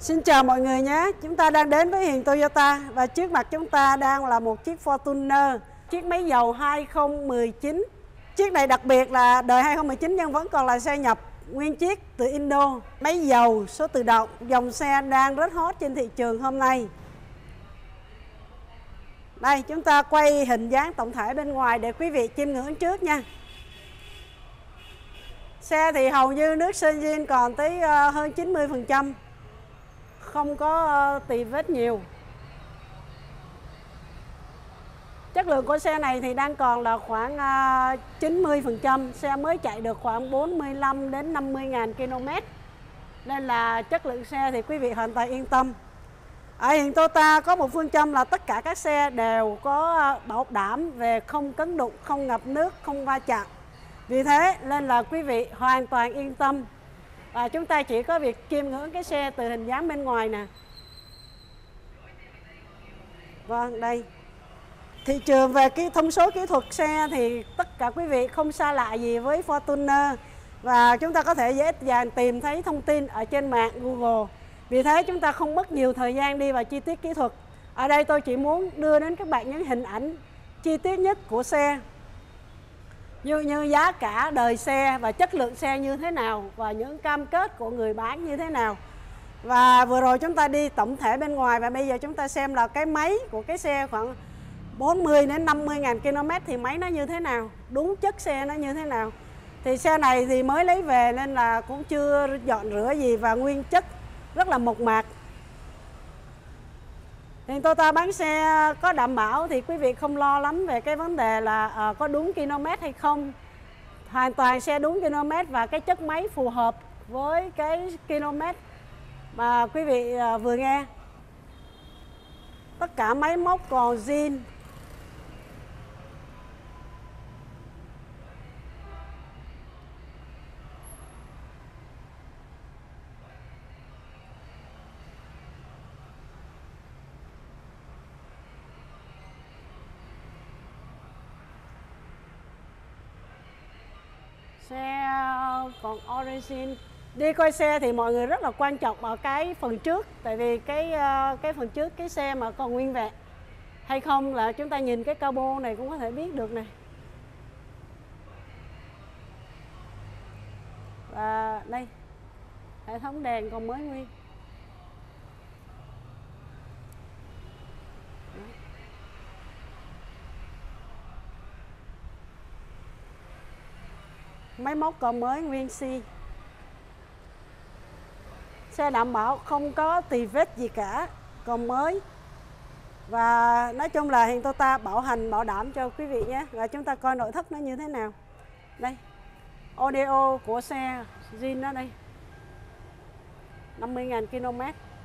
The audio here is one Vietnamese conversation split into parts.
Xin chào mọi người nhé. Chúng ta đang đến với Hiền Toyota và trước mặt chúng ta đang là một chiếc Fortuner, chiếc máy dầu 2019. Chiếc này đặc biệt là đời 2019 nhưng vẫn còn là xe nhập nguyên chiếc từ Indo. Máy dầu số tự động, dòng xe đang rất hot trên thị trường hôm nay. Đây, chúng ta quay hình dáng tổng thể bên ngoài để quý vị chiêm ngưỡng trước nha. Xe thì hầu như nước sơn zin còn tới hơn 90%. Không có tì vết nhiều. Chất lượng của xe này thì đang còn là khoảng 90%. Xe mới chạy được khoảng 45 đến 50.000 km. Nên là chất lượng xe thì quý vị hoàn toàn yên tâm. Ở Hiền Toyota có một phương châm là tất cả các xe đều có bảo đảm về không cấn đụng, không ngập nước, không va chạm. Vì thế nên là quý vị hoàn toàn yên tâm. Và chúng ta chỉ có việc chiêm ngưỡng cái xe từ hình dáng bên ngoài nè. Vâng, đây. Thị trường về cái thông số kỹ thuật xe thì tất cả quý vị không xa lạ gì với Fortuner. Và chúng ta có thể dễ dàng tìm thấy thông tin ở trên mạng Google. Vì thế chúng ta không mất nhiều thời gian đi vào chi tiết kỹ thuật. Ở đây tôi chỉ muốn đưa đến các bạn những hình ảnh chi tiết nhất của xe. Như giá cả, đời xe và chất lượng xe như thế nào và những cam kết của người bán như thế nào. Và vừa rồi chúng ta đi tổng thể bên ngoài và bây giờ chúng ta xem là cái máy của cái xe khoảng 40 đến 50.000 km thì máy nó như thế nào, đúng chất xe nó như thế nào. Thì xe này thì mới lấy về nên là cũng chưa dọn rửa gì và nguyên chất rất là mộc mạc. Thì Toyota bán xe có đảm bảo thì quý vị không lo lắm về cái vấn đề là có đúng km hay không. Hoàn toàn xe đúng km và cái chất máy phù hợp với cái km mà quý vị vừa nghe. Tất cả máy móc còn zin. Xe còn origin. Đi coi xe thì mọi người rất là quan trọng ở cái phần trước. Tại vì cái phần trước cái xe mà còn nguyên vẹn hay không là chúng ta nhìn cái cabo này cũng có thể biết được này. Và đây, hệ thống đèn còn mới nguyên. Máy móc còn mới nguyên xi. Xe đảm bảo không có tì vết gì cả, còn mới. Và nói chung là Hiền Toyota bảo hành bảo đảm cho quý vị nhé. Và chúng ta coi nội thất nó như thế nào. Đây, audio của xe zin đó đây, 50.000 km.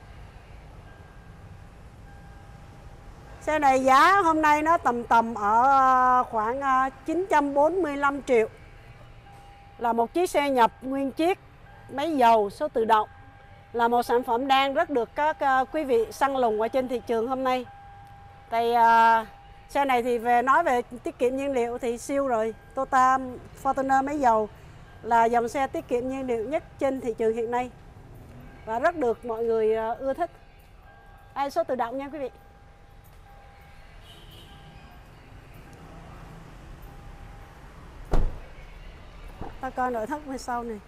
Xe này giá hôm nay nó tầm ở khoảng 945 triệu. Là một chiếc xe nhập nguyên chiếc, máy dầu số tự động. Là một sản phẩm đang rất được các quý vị săn lùng ở trên thị trường hôm nay. Thì xe này thì nói về tiết kiệm nhiên liệu thì siêu rồi. Toyota Fortuner máy dầu là dòng xe tiết kiệm nhiên liệu nhất trên thị trường hiện nay. Và rất được mọi người ưa thích. Số tự động nha quý vị. Ta coi nội thất phía sau này.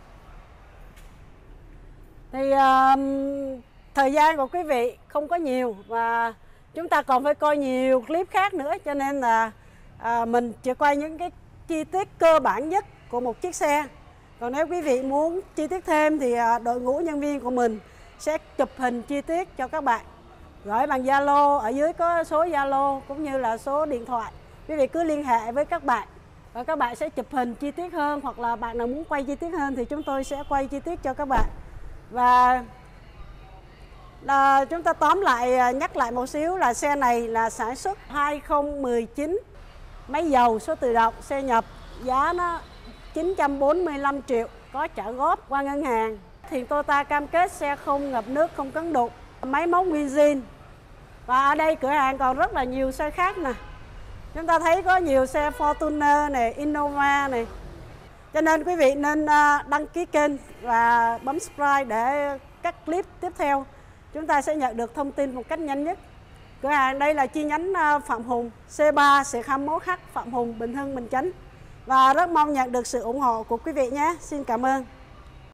Thì thời gian của quý vị không có nhiều và chúng ta còn phải coi nhiều clip khác nữa, cho nên là mình chỉ quay những cái chi tiết cơ bản nhất của một chiếc xe. Còn nếu quý vị muốn chi tiết thêm thì đội ngũ nhân viên của mình sẽ chụp hình chi tiết cho các bạn, gửi bằng Zalo, ở dưới có số Zalo cũng như là số điện thoại. Quý vị cứ liên hệ với các bạn và các bạn sẽ chụp hình chi tiết hơn, hoặc là bạn nào muốn quay chi tiết hơn thì chúng tôi sẽ quay chi tiết cho các bạn. Và chúng ta tóm lại, nhắc lại một xíu là xe này là sản xuất 2019, máy dầu số tự động, xe nhập, giá nó 945 triệu, có trả góp qua ngân hàng. Thì Toyota cam kết xe không ngập nước, không cấn đụng, máy móc nguyên zin. Và ở đây cửa hàng còn rất là nhiều xe khác nè. Chúng ta thấy có nhiều xe Fortuner này, Innova này. Cho nên quý vị nên đăng ký kênh và bấm subscribe để các clip tiếp theo chúng ta sẽ nhận được thông tin một cách nhanh nhất. Cửa hàng đây là chi nhánh Phạm Hùng, C3 C21H Phạm Hùng, Bình Hưng, Bình Chánh. Và rất mong nhận được sự ủng hộ của quý vị nhé. Xin cảm ơn.